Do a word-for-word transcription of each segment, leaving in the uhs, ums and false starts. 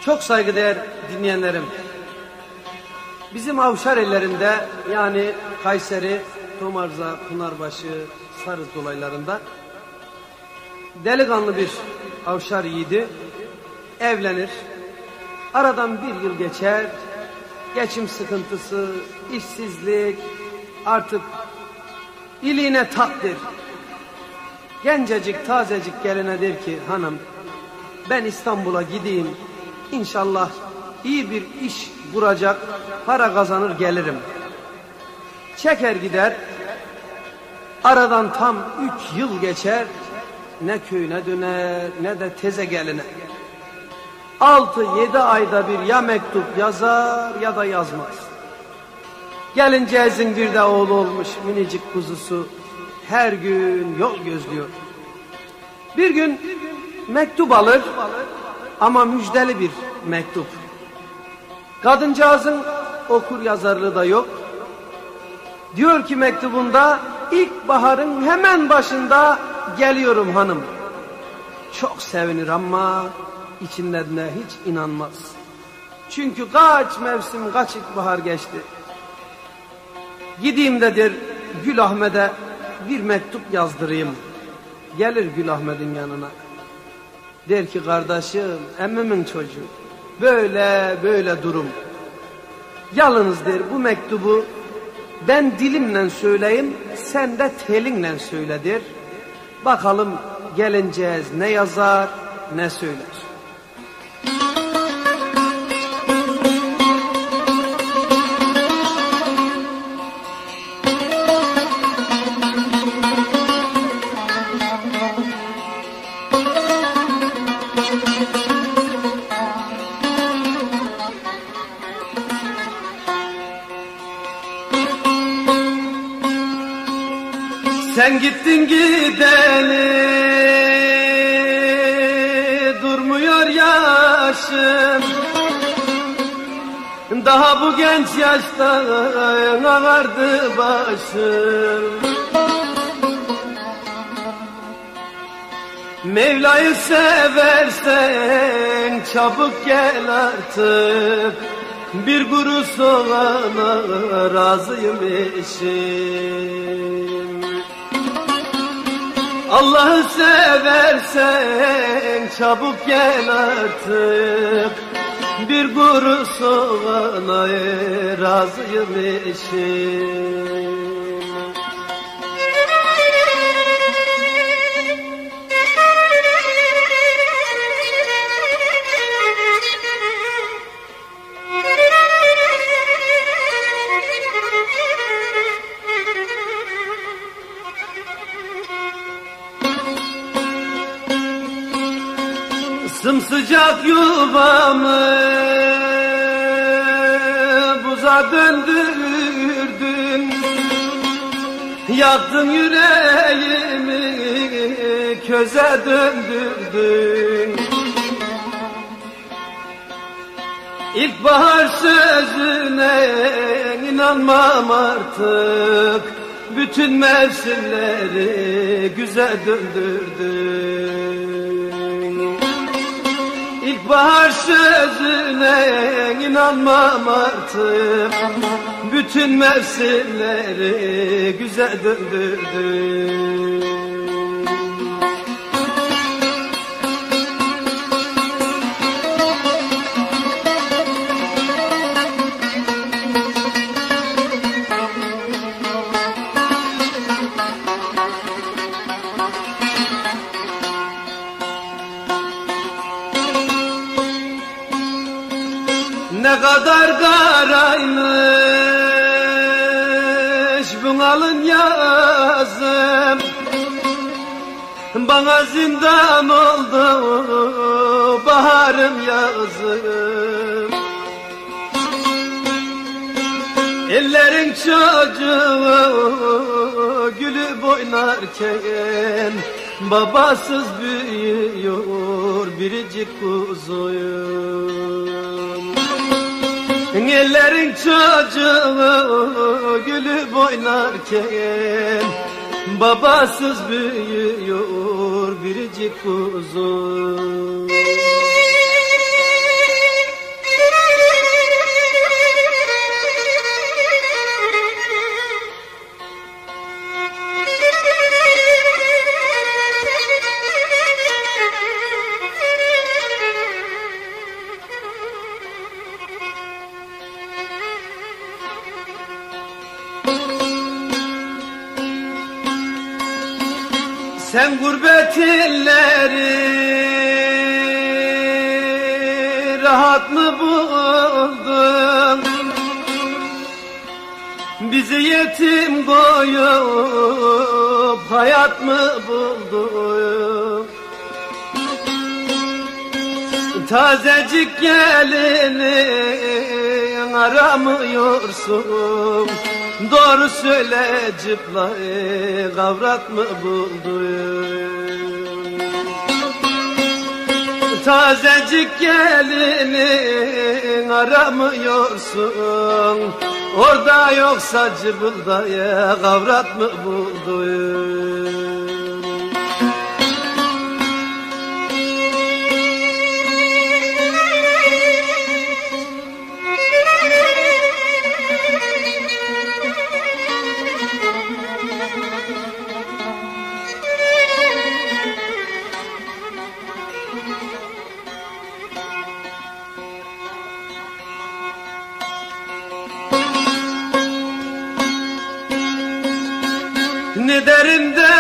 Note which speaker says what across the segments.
Speaker 1: Çok saygıdeğer dinleyenlerim, bizim Avşar ellerinde, yani Kayseri, Tomarza, Pınarbaşı, Sarız dolaylarında delikanlı bir Avşar yiğidi evlenir. Aradan bir yıl geçer, geçim sıkıntısı, işsizlik, artık iliğine takdir. Gencecik, tazecik geline der ki, hanım ben İstanbul'a gideyim, İnşallah iyi bir iş kuracak, para kazanır gelirim. Çeker gider, aradan tam üç yıl geçer, ne köyüne döner ne de teze geline. Altı yedi ayda bir ya mektup yazar ya da yazmaz. Gelincezin bir de oğlu olmuş minicik kuzusu, her gün yol gözlüyor. Bir gün mektup alır ama müjdeli bir mektup. Kadıncağızın okur yazarlığı da yok. Diyor ki mektubunda, ilkbaharın hemen başında geliyorum hanım. Çok sevinir ama içinden hiç inanmaz. Çünkü kaç mevsim, kaç ilkbahar geçti. Gideyim de der Gül Ahmet'e bir mektup yazdırayım. Gelir Gül Ahmet'in yanına. Der ki kardeşim, emmimin çocuğu, böyle böyle durum. Yalnız der bu mektubu ben dilimle söyleyeyim, sen de telinle söyle der. Bakalım gelincez ne yazar ne söyler. Sen gittin gideli, durmuyor yaşım. Daha bu genç yaşta ağardı başım. Mevla'yı seversen çabuk gel artık. Bir kuru soğana razıyım eşim. Allah'ı seversen çabuk gel artık. Bir kuru soğana razıyım eşim. Sımsıcak yuvamı buza döndürdün. Yaktın yüreğimi köze döndürdün. İlkbahar sözüne inanmam artık. Bütün mevsimleri güzel döndürdün. İlkbahar sözüne inanmam artık. Bütün mevsimleri güzel döndürdün. Ne kadar karaymış bunalın yazım. Bana zindan oldu baharım yazım. Ellerin çocuğu gülüp oynarken babasız büyüyor biricik kuzuyum. Ellerin çocuğu gülüp oynarken babasız büyüyor biricik kuzum. Sen gurbet illeri rahat mı buldun? Bizi yetim koyup hayat mı buldun? Tazecik gelini aramıyorsun. Doğru söyle cıplayı kavrat mı buldun? Tazecik gelini aramıyorsun. Orada yoksa cıbıldaya kavrat mı buldun? Ne derim de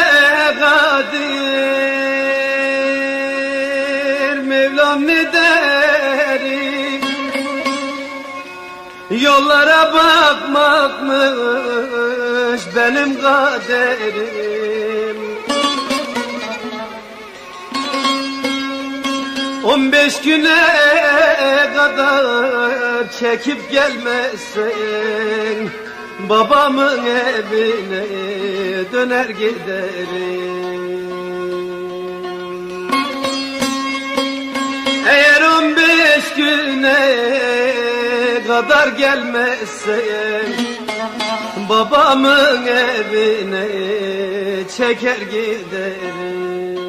Speaker 1: Kadir Mevlam ne derim? Yollara bakmakmış benim kaderim. On beş güne kadar çekip gelmezsen babamın evine döner giderim. Eğer on beş güne kadar gelmezsen babamın evine çeker giderim.